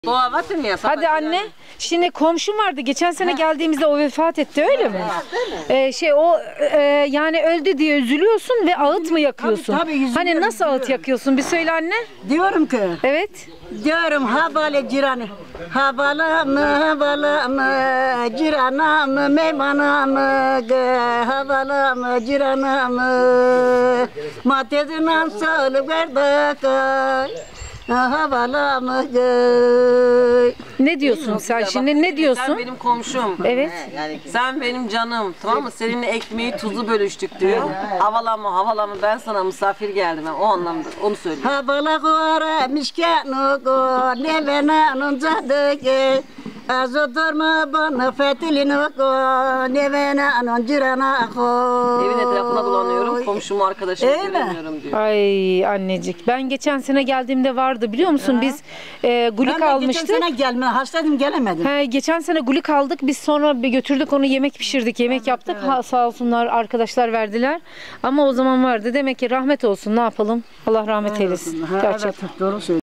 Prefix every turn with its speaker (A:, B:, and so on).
A: Doğa var ya.
B: Hadi anne. Şimdi komşum vardı. Geçen sene geldiğimizde o vefat etti, öyle mi? Yani öldü diye üzülüyorsun ve ağıt mı yakıyorsun?
C: Tabii,
B: hani nasıl ağıt yakıyorsun? Bir söyle anne.
C: Diyorum ki,
B: Evet.
C: diyorum habale ciranı, habala mı, cirana mı, meymana mı, habala mı, cirana mı, matezinan sağlık verdaka, habala mı,
B: Ne diyorsun sen şimdi? Ne diyorsun?
A: Sen benim komşum.
B: Evet.
A: Sen benim canım. Tamam mı? Seninle ekmeği tuzu bölüştük diyor. Havalama ben sana misafir geldim. O anlamda. Onu söylüyorum.
C: habala kuara mişkanu ko, nevena nuncadıke, azo durma bana fetilinu ko, nevena nuncirana ko.
A: Evin etrafına dolanıyorum. Komşumu arkadaşımı
C: Öyle mi?
A: göremiyorum diyor.
B: Ay annecik. Ben geçen sene geldiğimde vardı, biliyor musun? Biz gulik
C: Ben de
B: almıştık.
C: geçen sene hastaydım gelemedim.
B: Geçen sene gulik aldık. Biz sonra bir götürdük onu, yemek pişirdik. Yemek yaptık. Ha, sağ olsunlar arkadaşlar verdiler. Ama o zaman vardı. Demek ki rahmet olsun. Ne yapalım? Allah rahmet eylesin.
C: Ha,
B: Gerçekten.
C: evet, doğru söylüyorsun.